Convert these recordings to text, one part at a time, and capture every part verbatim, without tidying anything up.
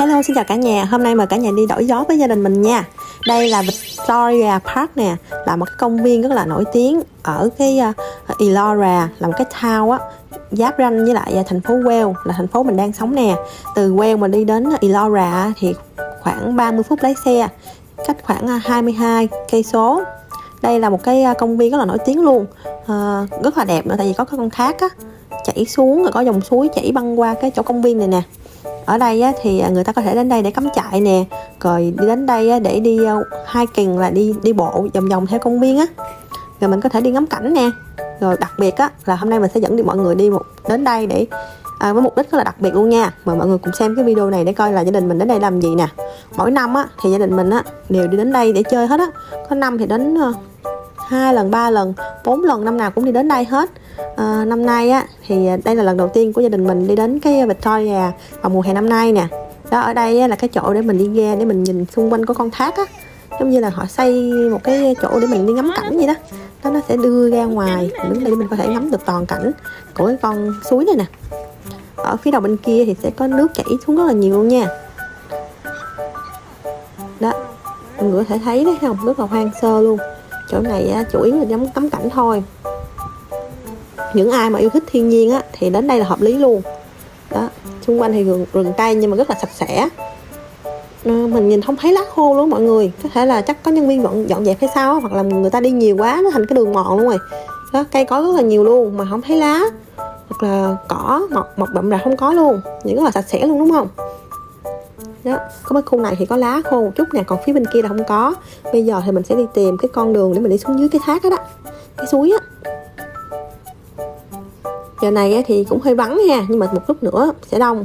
Hello, xin chào cả nhà. Hôm nay mời cả nhà đi đổi gió với gia đình mình nha. Đây là Victoria Park nè, là một cái công viên rất là nổi tiếng ở cái uh, Illawarra, là một cái town á, giáp ranh với lại uh, thành phố Wales, là thành phố mình đang sống nè. Từ Wales mà đi đến Illawarra thì khoảng ba mươi phút lái xe, cách khoảng uh, hai mươi hai cây số. Đây là một cái uh, công viên rất là nổi tiếng luôn, uh, rất là đẹp nữa, tại vì có cái con thác á chảy xuống, rồi có dòng suối chảy băng qua cái chỗ công viên này nè. Ở đây á, thì người ta có thể đến đây để cắm trại nè, rồi đi đến đây á, để đi uh, hiking, là đi đi bộ vòng vòng theo công viên á, rồi mình có thể đi ngắm cảnh nè. Rồi đặc biệt á, là hôm nay mình sẽ dẫn đi mọi người đi một đến đây để à, với mục đích rất là đặc biệt luôn nha. Mời mọi người cùng xem cái video này để coi là gia đình mình đến đây làm gì nè. Mỗi năm á, thì gia đình mình á, đều đi đến đây để chơi hết á. Có năm thì đến uh, hai lần, ba lần, bốn lần, năm nào cũng đi đến đây hết. À, năm nay á thì đây là lần đầu tiên của gia đình mình đi đến cái Victoria vào mùa hè năm nay nè. Đó, ở đây á, là cái chỗ để mình đi ra để mình nhìn xung quanh của con thác á, giống như là họ xây một cái chỗ để mình đi ngắm cảnh vậy đó. Đó, nó sẽ đưa ra ngoài, đứng đây mình có thể ngắm được toàn cảnh của cái con suối này nè. Ở phía đầu bên kia thì sẽ có nước chảy xuống rất là nhiều luôn nha. Đó, mọi người có thể thấy đấy không, rất là hoang sơ luôn. Chỗ này á, chủ yếu là ngắm ngắm cảnh thôi. Những ai mà yêu thích thiên nhiên á thì đến đây là hợp lý luôn. Đó, xung quanh thì rừng, rừng cây nhưng mà rất là sạch sẽ. À, mình nhìn không thấy lá khô luôn mọi người. Có thể là chắc có nhân viên dọn, dọn dẹp hay sao á, hoặc là người ta đi nhiều quá nó thành cái đường mòn luôn rồi. Đó, cây có rất là nhiều luôn mà không thấy lá, hoặc là cỏ mọc mọc bậm rạp không có luôn, nhìn rất là sạch sẽ luôn, đúng không? Đó, có mấy khu này thì có lá khô một chút nè, còn phía bên kia là không có. Bây giờ thì mình sẽ đi tìm cái con đường để mình đi xuống dưới cái thác đó, đó, cái suối á. Giờ này á, thì cũng hơi vắng ha, nhưng mà một lúc nữa sẽ đông.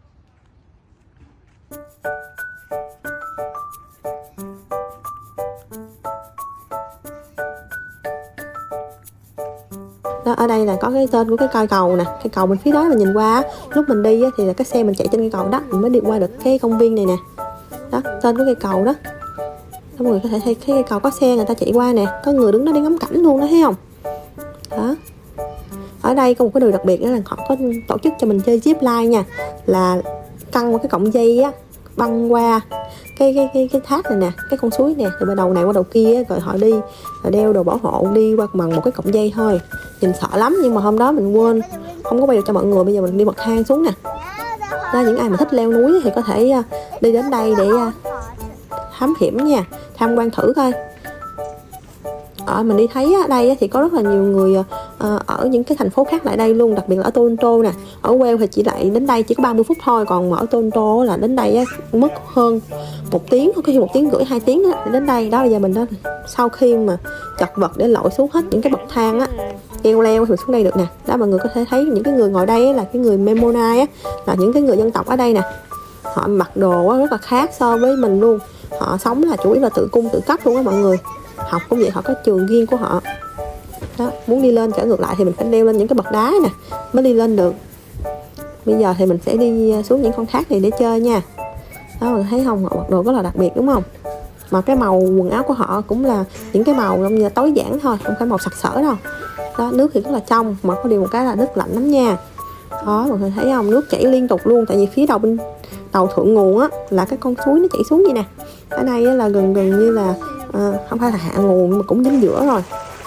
Đó, ở đây là có cái tên của cái cây cầu nè, cây cầu bên phía đó mình nhìn qua, lúc mình đi á, thì là cái xe mình chạy trên cây cầu đó, mình mới đi qua được cái công viên này nè. Đó, tên của cây cầu đó. Đó, mọi người có thể thấy cái cây cầu có xe người ta chạy qua nè, có người đứng đó đi ngắm cảnh luôn đó, thấy không? Đó. Ở đây có một cái điều đặc biệt đó là họ có tổ chức cho mình chơi zip line nha, là căng một cái cọng dây á, băng qua cái cái cái cái thác này nè, cái con suối nè, từ bên đầu này qua đầu kia, rồi họ đi, rồi đeo đồ bảo hộ đi qua bằng một cái cọng dây thôi. Nhìn sợ lắm, nhưng mà hôm đó mình quên không có quay được cho mọi người. Bây giờ mình đi bậc thang xuống nè. Đó, những ai mà thích leo núi thì có thể đi đến đây để thám hiểm nha, tham quan thử coi. Ở mình đi thấy ở đây thì có rất là nhiều người ở những cái thành phố khác lại đây luôn, đặc biệt là ở Toronto nè. Ở Wales thì chỉ lại đến đây chỉ có ba mươi phút thôi, còn ở Toronto là đến đây mất hơn một tiếng, có khi một tiếng rưỡi, hai tiếng để đến đây. Đó là giờ mình đó, sau khi mà chật vật để lội xuống hết những cái bậc thang á, leo leo thì xuống đây được nè. Đó, mọi người có thể thấy những cái người ngồi đây là cái người Mennonite á, là những cái người dân tộc ở đây nè. Họ mặc đồ rất là khác so với mình luôn. Họ sống là chủ yếu là tự cung tự cấp luôn á mọi người. Học cũng vậy, họ có trường riêng của họ. Đó, muốn đi lên trở ngược lại thì mình phải leo lên những cái bậc đá nè mới đi lên được. Bây giờ thì mình sẽ đi xuống những con thác này để chơi nha. Đó, mình thấy không, họ mặc đồ rất là đặc biệt đúng không? Mà cái màu quần áo của họ cũng là những cái màu giống như tối giản thôi, không phải màu sặc sỡ đâu. Đó, nước thì rất là trong, mà có điều một cái là nước lạnh lắm nha. Đó, mọi người thấy không, nước chảy liên tục luôn, tại vì phía đầu bên đầu thượng nguồn á là cái con suối nó chảy xuống vậy nè. Ở đây là gần gần như là à, không phải là hạ nguồn mà cũng dính giữa rồi.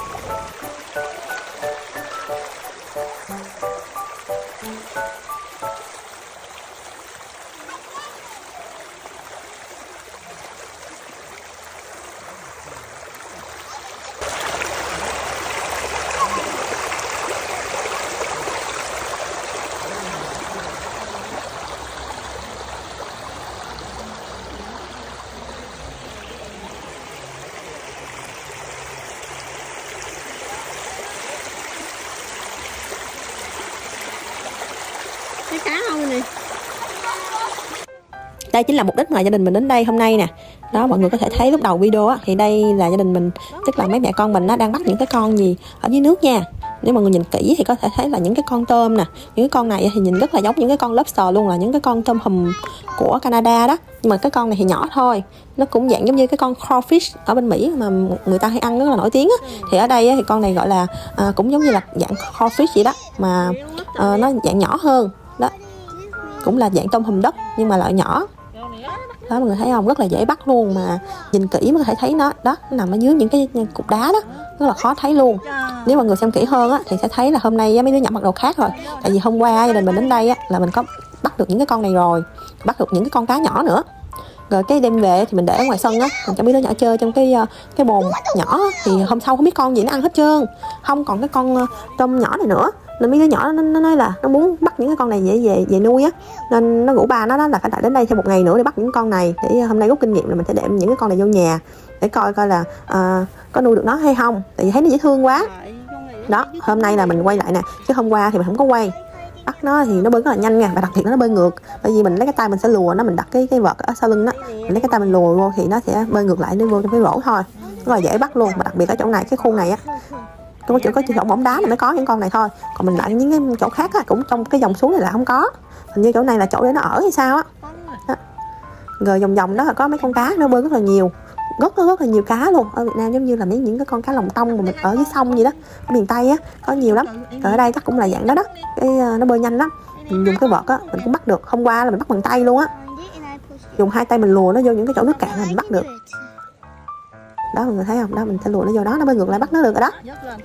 Cái cá không nè. Đây chính là mục đích mà gia đình mình đến đây hôm nay nè. Đó, mọi người có thể thấy lúc đầu video á, thì đây là gia đình mình, tức là mấy mẹ con mình á, đang bắt những cái con gì ở dưới nước nha. Nếu mọi người nhìn kỹ thì có thể thấy là những cái con tôm nè. Những cái con này thì nhìn rất là giống những cái con lobster luôn, là những cái con tôm hùm của Canada đó. Nhưng mà cái con này thì nhỏ thôi. Nó cũng dạng giống như cái con crawfish ở bên Mỹ mà người ta hay ăn rất là nổi tiếng á. Thì ở đây á, thì con này gọi là à, cũng giống như là dạng crawfish vậy đó, mà à, nó dạng nhỏ hơn đó. Cũng là dạng tôm hùm đất nhưng mà loại nhỏ. Đó mọi người thấy không, rất là dễ bắt luôn, mà nhìn kỹ mới có thể thấy nó. Đó, nó nằm ở dưới những cái cục đá đó, rất là khó thấy luôn. Nếu mọi người xem kỹ hơn á, thì sẽ thấy là hôm nay mấy đứa nhỏ mặc đồ khác rồi. Tại vì hôm qua gia đình mình đến đây á, là mình có bắt được những cái con này rồi, bắt được những cái con cá nhỏ nữa. Rồi cái đem về thì mình để ở ngoài sân á, mình cho mấy đứa nhỏ chơi trong cái cái bồn nhỏ. Thì hôm sau không biết con gì nó ăn hết trơn, không còn cái con tôm nhỏ này nữa. Nên mấy đứa nhỏ nó, nó nói là nó muốn bắt những cái con này về về về nuôi á, nên nó rủ ba nó đó là phải đợi đến đây thêm một ngày nữa để bắt những con này, để hôm nay rút kinh nghiệm là mình sẽ đem những cái con này vô nhà để coi coi là uh, có nuôi được nó hay không, tại vì thấy nó dễ thương quá. Đó, hôm nay là mình quay lại nè, chứ hôm qua thì mình không có quay. Bắt nó thì nó bơi rất là nhanh nha, và đặc biệt nó bơi ngược, bởi vì mình lấy cái tay mình sẽ lùa nó, mình đặt cái cái vợt ở sau lưng đó, mình lấy cái tay mình lùa vô thì nó sẽ bơi ngược lại, nó vô trong cái rổ thôi, rất là dễ bắt luôn. Mà đặc biệt ở chỗ này, cái khu này á, có chỗ có chỗ bóng đá là mới có những con này thôi, còn mình lại những cái chỗ khác á, cũng trong cái dòng suối này là không có. Hình như chỗ này là chỗ để nó ở hay sao á. Rồi vòng vòng đó là có mấy con cá nó bơi rất là nhiều, rất rất là nhiều cá luôn. Ở Việt Nam giống như là mấy những cái con cá lồng tông mà mình ở dưới sông gì đó, ở miền Tây á có nhiều lắm. Rồi ở đây chắc cũng là dạng đó đó, cái nó bơi nhanh lắm, mình dùng cái vợt á mình cũng bắt được. Hôm qua là mình bắt bằng tay luôn á, dùng hai tay mình lùa nó vô những cái chỗ nước cạn là mình bắt được. Đó mọi người thấy không, đó mình sẽ lùa nó vô đó, nó bơi ngược lại bắt nó được rồi đó.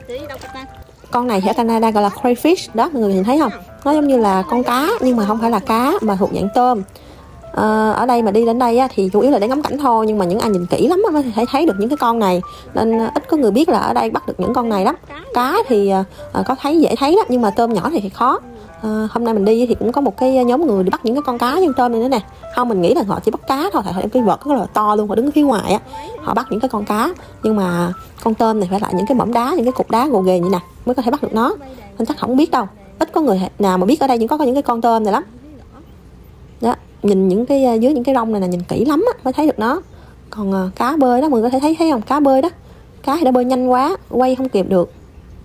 Con này thì ở Canada gọi là crayfish đó, mọi người nhìn thấy không, nó giống như là con cá nhưng mà không phải là cá mà thuộc dạng tôm. À, ở đây mà đi đến đây á, thì chủ yếu là để ngắm cảnh thôi, nhưng mà những ai nhìn kỹ lắm á, mới thể thấy được những cái con này, nên ít có người biết là ở đây bắt được những con này lắm. Cá thì à, có thấy dễ thấy đó, nhưng mà tôm nhỏ thì, thì khó. À, hôm nay mình đi thì cũng có một cái nhóm người đi bắt những cái con cá như tôm này nữa nè. Không, mình nghĩ là họ chỉ bắt cá thôi, họ đem cái vợt rất là to luôn, họ đứng ở phía ngoài á, họ bắt những cái con cá. Nhưng mà con tôm này phải lại những cái mỏm đá, những cái cục đá gồ ghề như nè mới có thể bắt được nó, nên chắc không biết đâu. Ít có người nào mà biết ở đây những có, có những cái con tôm này lắm. Đó, nhìn những cái dưới những cái rong này là nhìn kỹ lắm á, mới thấy được nó. Còn uh, cá bơi đó mọi người có thể thấy thấy không, cá bơi đó, cá thì nó bơi nhanh quá, quay không kịp được.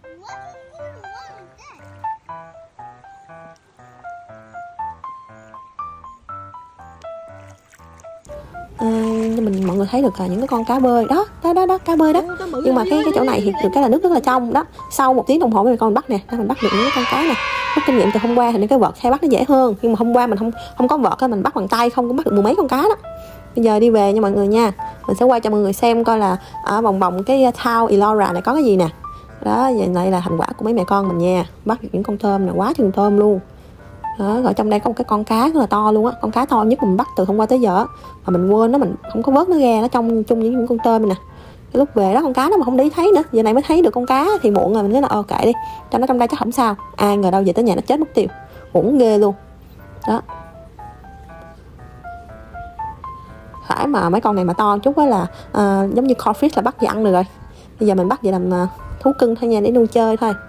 À, mình mọi người thấy được là những cái con cá bơi đó, đó đó đó cá bơi đó. Nhưng mà cái cái chỗ này thì được cái là nước rất là trong đó. Sau một tiếng đồng hồ mình còn bắt nè, mình bắt được những cái con cá này. Rút kinh nghiệm từ hôm qua thì những cái vợt hay bắt nó dễ hơn, nhưng mà hôm qua mình không không có vợt, mình bắt bằng tay không có bắt được mười mấy con cá đó. Bây giờ đi về nha mọi người nha, mình sẽ quay cho mọi người xem coi là ở vòng vòng cái town Elora này có cái gì nè. Đó, vậy này là thành quả của mấy mẹ con mình nha, bắt được những con tôm này, quá chừng tôm luôn. Đó, rồi trong đây có một cái con cá rất là to luôn á, con cá to nhất mình bắt từ hôm qua tới giờ, mà mình quên nó, mình không có vớt nó ra, nó trong chung với những con tôm này nè. Cái lúc về đó con cá nó mà không để ý thấy nữa, giờ này mới thấy được con cá thì muộn rồi, mình nói là ờ kệ đi, cho nó trong đây chắc không sao. Ai ngờ đâu về tới nhà nó chết mất tiêu, uổng ghê luôn. Đó, phải mà mấy con này mà to chút á là uh, giống như codfish là bắt về ăn được rồi. Bây giờ mình bắt về làm uh, thú cưng thôi nha, để nuôi chơi thôi.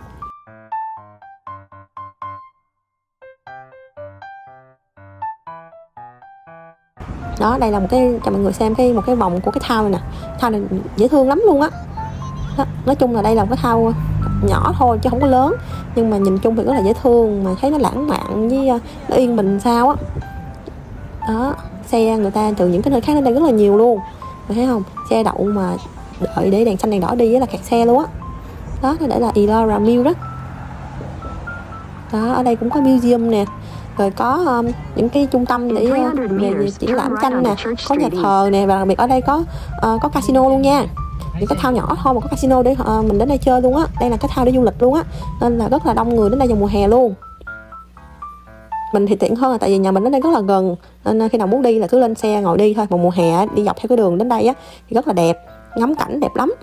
Đó, đây là một cái cho mọi người xem cái một cái vòng của cái thao này nè. Thao này dễ thương lắm luôn á. Đó, nói chung là đây là một cái thao nhỏ thôi chứ không có lớn, nhưng mà nhìn chung thì rất là dễ thương, mà thấy nó lãng mạn với nó yên bình sao á. Đó, xe người ta từ những cái nơi khác đến đây rất là nhiều luôn, mọi thấy không, xe đậu mà đợi để đèn xanh đèn đỏ đi là kẹt xe luôn á. Đó, nó để là Elora Mill đó. Đó, ở đây cũng có museum nè, rồi có um, những cái trung tâm để uh, về, về triển lãm tranh nè, có nhà thờ nè, và đặc biệt ở đây có uh, có casino luôn nha. Những cái thao nhỏ thôi mà có casino để uh, mình đến đây chơi luôn á. Đây là cái thao để du lịch luôn á, nên là rất là đông người đến đây vào mùa hè luôn. Mình thì tiện hơn là tại vì nhà mình đến đây rất là gần, nên khi nào muốn đi là cứ lên xe ngồi đi thôi. Mà mùa hè đi dọc theo cái đường đến đây á thì rất là đẹp, ngắm cảnh đẹp lắm.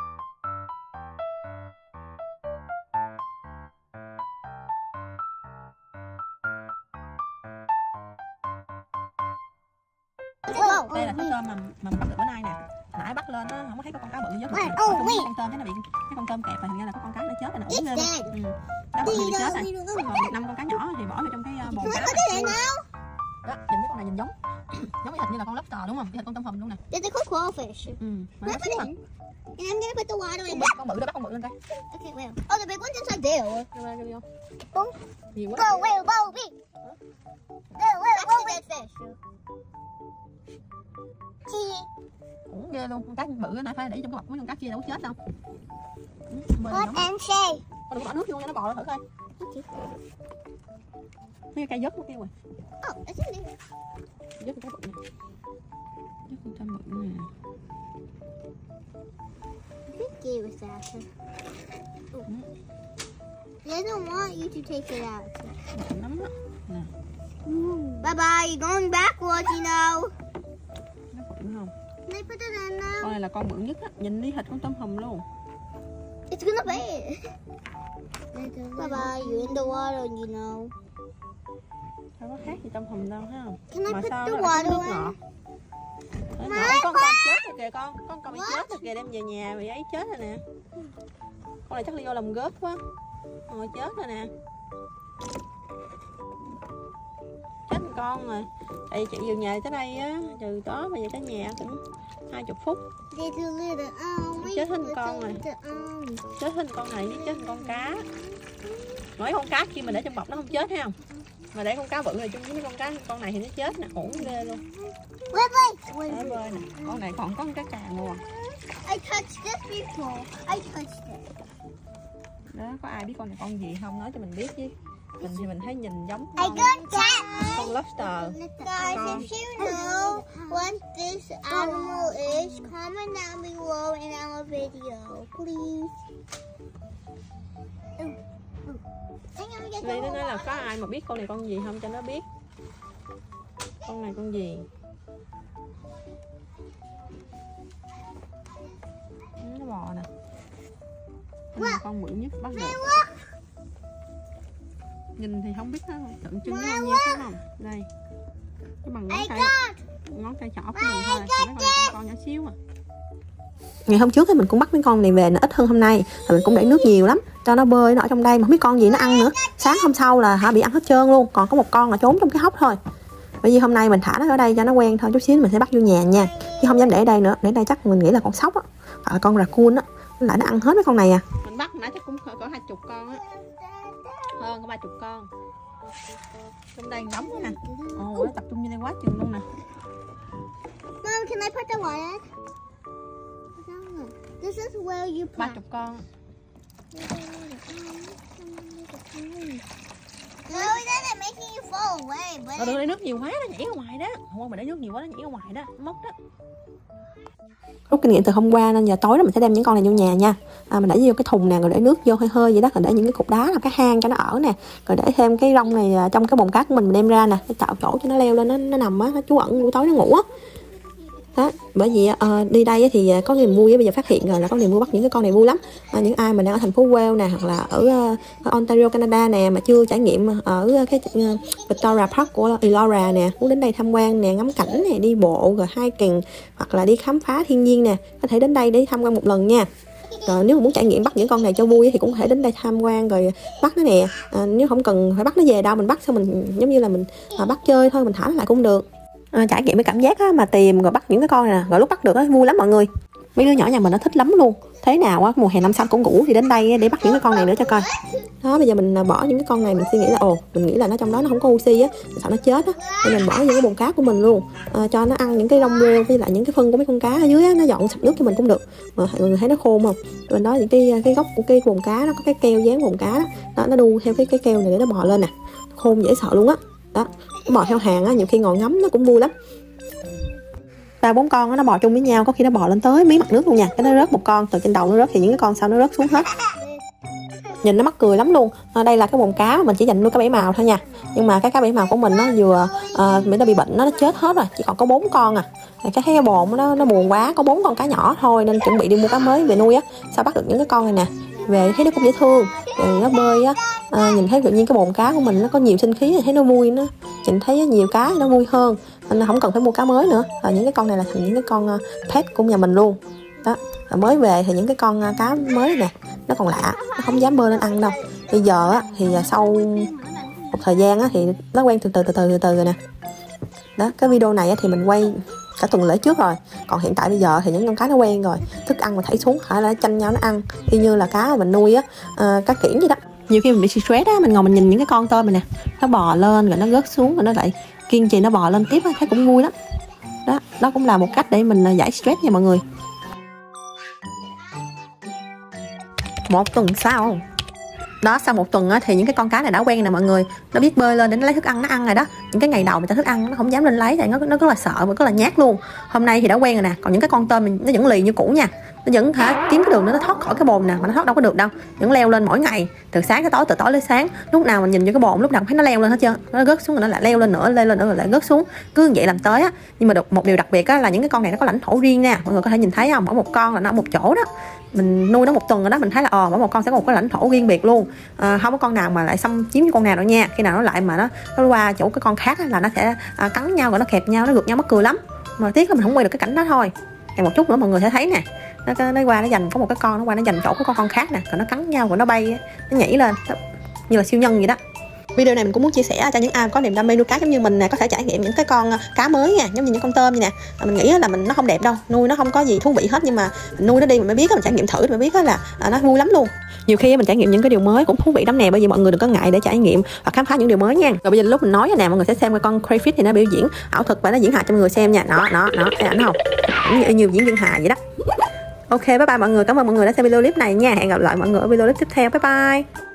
Đây là cái tôm mà mà mình bắt được bữa nay nè. Nãy bắt lên nó không có thấy có con cá bự dưới, mà con tôm thế nó bị cái con tôm kẹp và thành ra là có con cá nó chết rồi, nó uống lên. Ừ. Đó, bị chết rồi. Còn năm con cá nhỏ thì bỏ vào trong cái bồn cá. Đó, nhìn mấy con này nhìn giống giống hệt như là con lobster đúng không? Hệt con tôm hùm luôn nè. There's a cool crawfish. Ừ. Mà nó Let's put it in. And I'm gonna put the water in. Con bự đó, bắt con bự lên coi. Okay, where? Oh, the big one's inside there. Go. Nhiều quá. Go, where, go, big. Go, where, go, big fish. Cũng ghê luôn, con cá bự nãy phải để trong cái bọc mấy con cá kia đâu có chết đâu. Put and shake. Con đừng bỏ nước vô nha, nó bò ra thử coi. Mấy cái cây dớt nó kêu rồi. Oh, it's in there. Dớt con cá bự này. gave us that. They don't want you to take it out. Lắm đó. Nè. Bye bye, you're going backwards, you know. Nó bự không? Can I put it in now? Con này là con bự nhất á, nhìn đi thịt con tôm hùm luôn. It's gonna bite. Bye bye, you're in the water, you know. Đâu có khác gì tôm hùm đâu ha. Can I Mà put sao the nó lại có nước water ngọt? in? Nó Má, ngọt. Con con chết rồi kìa con, con con bị What? chết rồi kìa, đem về nhà bị ấy chết rồi nè. Con này chắc Leo làm gớt quá. Rồi chết rồi nè. Chết một con rồi. Tại vì chị vừa nhà tới đây á, từ đó mà về tới nhà cũng hai chục phút. There's a little arm. Chết hết con rồi. Chết hết con này với chết hết con cá. Nói con cá khi mình để trong bọc nó không chết thấy không? Mà để con cá bự này chung với con cá con này thì nó chết nè, hỗn ghê luôn. Wait, wait, wait. Để bơi nè, con này còn có con cá càng luôn. I touched this before. I touched it. Đó, có ai biết con này con gì không nói cho mình biết chứ. Mình thì mình thấy nhìn giống I con, got that. con lobster. Guys, if you know what this animal is, comment down below in our video, please. Vì nó nói là có ai mà biết con này con gì không cho nó biết. Con này con gì? Nó bò nè. Con này con bự nhất bắt được. Nhìn thì không biết nó tượng trưng nó bao nhiêu phải không? Đây. Cái bằng ngón tay ngón tay trỏ của mình thôi. Còn nó còn con con nhỏ xíu à. Ngày hôm trước thì mình cũng bắt mấy con này về, nó ít hơn hôm nay. Thì mình cũng để nước nhiều lắm cho nó bơi, nó ở trong đây mà không biết con gì nó ăn nữa. Sáng hôm sau là hả bị ăn hết trơn luôn. Còn có một con là trốn trong cái hốc thôi. Bởi vì hôm nay mình thả nó ở đây cho nó quen thôi, chút xíu mình sẽ bắt vô nhà nha. Chứ không dám để ở đây nữa, để ở đây chắc mình nghĩ là con sóc á, hoặc là con raccoon á, lại nó ăn hết mấy con này à. Mình bắt nãy chắc cũng có hai chục con á, hơn có ba chục con. Trong đây đóng nữa nè. Ồ, nó tập trung như đây quá chừng luôn nè. Mom, can I put the water? This is where you put. Ba chục con. No, it doesn't make you fall away. But Ờ, đừng để nước nhiều quá nó nhảy ra ngoài đó. Không, mà để nước nhiều quá nó nhảy ra ngoài đó, nó mất đó. Rút kinh nghiệm từ hôm qua nên giờ tối đó mình sẽ đem những con này vô nhà nha. À, mình để vô cái thùng nè, rồi để nước vô hơi hơi vậy đó, rồi để những cái cục đá là cái hang cho nó ở nè, rồi để thêm cái rong này trong cái bồn cát của mình, mình đem ra nè, để tạo chỗ cho nó leo lên, nó nó nằm á, nó trú ẩn buổi tối nó ngủ á. Đó, bởi vì uh, đi đây thì có niềm vui, bây giờ phát hiện rồi là có niềm vui bắt những cái con này vui lắm. À, những ai mà đang ở thành phố Wales nè, hoặc là ở uh, Ontario, Canada nè, mà chưa trải nghiệm ở cái uh, Victoria Park của Elora nè, muốn đến đây tham quan nè, ngắm cảnh nè, đi bộ rồi hiking hoặc là đi khám phá thiên nhiên nè, có thể đến đây để tham quan một lần nha. Rồi nếu mà muốn trải nghiệm bắt những con này cho vui thì cũng có thể đến đây tham quan rồi bắt nó nè. À, nếu không cần phải bắt nó về đâu, mình bắt xong mình giống như là mình à, bắt chơi thôi, mình thả nó lại cũng được. À, trải nghiệm cái cảm giác á, mà tìm rồi bắt những cái con này nè, rồi lúc bắt được á, vui lắm mọi người. Mấy đứa nhỏ nhà mình nó thích lắm luôn. Thế nào á, mùa hè năm sau cũng ngủ thì đến đây để bắt những cái con này nữa cho coi. Đó, bây giờ mình bỏ những cái con này, mình suy nghĩ là ồ, mình nghĩ là nó trong đó nó không có oxy á, sợ nó chết á, nên mình bỏ những cái bồn cá của mình luôn, à, cho nó ăn những cái rong rêu với lại những cái phân của mấy con cá ở dưới á, nó dọn sạch nước cho mình cũng được. Mà mọi người thấy nó khôn không? Bên đó những cái cái gốc của cái bồn cá nó có cái keo dán bồn cá đó, đó nó đu theo cái cái keo này để nó bò lên nè, khôn dễ sợ luôn á. Đó, nó bò theo hàng á, nhiều khi ngồi ngắm nó cũng vui lắm. Ba bốn con đó, nó bò chung với nhau, có khi nó bò lên tới mí mặt nước luôn nha, cái nó rớt một con từ trên đầu nó rớt thì những cái con sau nó rớt xuống hết. Nhìn nó mắc cười lắm luôn. À, đây là cái bồn cá mình chỉ dành nuôi cá bảy màu thôi nha, nhưng mà cái cá bảy màu của mình nó vừa à, nó bị bệnh, nó, nó chết hết rồi, chỉ còn có bốn con à. Cái thấy cái bồn nó nó buồn quá, có bốn con cá nhỏ thôi nên chuẩn bị đi mua cá mới về nuôi á. Sao bắt được những cái con này nè về thấy nó cũng dễ thương, rồi nó bơi á, à, nhìn thấy tự nhiên cái bồn cá của mình nó có nhiều sinh khí, thấy nó vui, nó nhìn thấy nhiều cá nó vui hơn, nên không cần phải mua cá mới nữa. À, những cái con này là thành những cái con pet của nhà mình luôn đó. À, mới về thì những cái con cá mới nè nó còn lạ, nó không dám bơi lên ăn đâu. Bây giờ á, thì sau một thời gian á, thì nó quen từ từ từ từ từ từ rồi nè. Đó, cái video này á, thì mình quay cả tuần lễ trước rồi, còn hiện tại bây giờ thì những con cá nó quen rồi, thức ăn mà thảy xuống hả là tranh nhau nó ăn, y như là cá mà mình nuôi á, à, cá kiển vậy đó. Nhiều khi mình bị stress á, mình ngồi mình nhìn những cái con tôm này nè, nó bò lên rồi nó rớt xuống rồi nó lại kiên trì nó bò lên tiếp á, thấy cũng vui lắm. Đó, đó cũng là một cách để mình giải stress nha mọi người. Một tuần sau đó, sau một tuần á, thì những cái con cá này đã quen nè mọi người, nó biết bơi lên để nó lấy thức ăn nó ăn rồi đó. Những cái ngày đầu mình cho thức ăn nó không dám lên lấy, tại nó nó rất là sợ và rất là nhát luôn. Hôm nay thì đã quen rồi nè. Còn những cái con tôm mình nó vẫn lì như cũ nha, nó vẫn thể kiếm cái đường đó nó thoát khỏi cái bồn nè, mà nó thoát đâu có được đâu, vẫn leo lên mỗi ngày từ sáng tới tối, từ tối tới sáng. Lúc nào mình nhìn vô cái bồn lúc nào cũng thấy nó leo lên hết trơn, nó rớt xuống rồi nó lại leo lên nữa, leo lên nữa rồi lại rớt xuống, cứ như vậy làm tới á. Nhưng mà được một điều đặc biệt á là những cái con này nó có lãnh thổ riêng nha, mọi người có thể nhìn thấy không, mỗi một con là nó ở một chỗ đó. Mình nuôi nó một tuần rồi đó, mình thấy là ờ mỗi một con sẽ có một cái lãnh thổ riêng biệt luôn, à, không có con nào mà lại xâm chiếm với con nào đâu nha. Khi nào nó lại mà nó nó qua chỗ cái con khác là nó sẽ à, cắn nhau rồi nó kẹp nhau, nó gượt nhau mắc cười lắm. Mà tiếc là mình không quay được cái cảnh đó thôi. Còn một chút nữa mọi người sẽ thấy nè, nó, nó qua nó giành có một cái con nó qua nó giành chỗ của con con khác nè, rồi nó cắn nhau rồi nó bay nó nhảy lên như là siêu nhân vậy đó. Video này mình cũng muốn chia sẻ cho những ai có niềm đam mê nuôi cá giống như mình nè, có thể trải nghiệm những cái con cá mới nha, giống như những con tôm như nè. Mình nghĩ là mình nó không đẹp đâu, nuôi nó không có gì thú vị hết, nhưng mà mình nuôi nó đi mình mới biết, mình trải nghiệm thử mình mới biết là nó vui lắm luôn. Nhiều khi mình trải nghiệm những cái điều mới cũng thú vị lắm nè, bởi vì mọi người đừng có ngại để trải nghiệm và khám phá những điều mới nha. Rồi bây giờ lúc mình nói nè, mọi người sẽ xem cái con crayfish thì nó biểu diễn ảo thuật và nó diễn hài cho mọi người xem nha. Nó nó nó thấy ảnh không, như, như diễn viên hài vậy đó. Ok, bye bye mọi người, cảm ơn mọi người đã xem video clip này nha. Hẹn gặp lại mọi người ở video clip tiếp theo. Bye bye.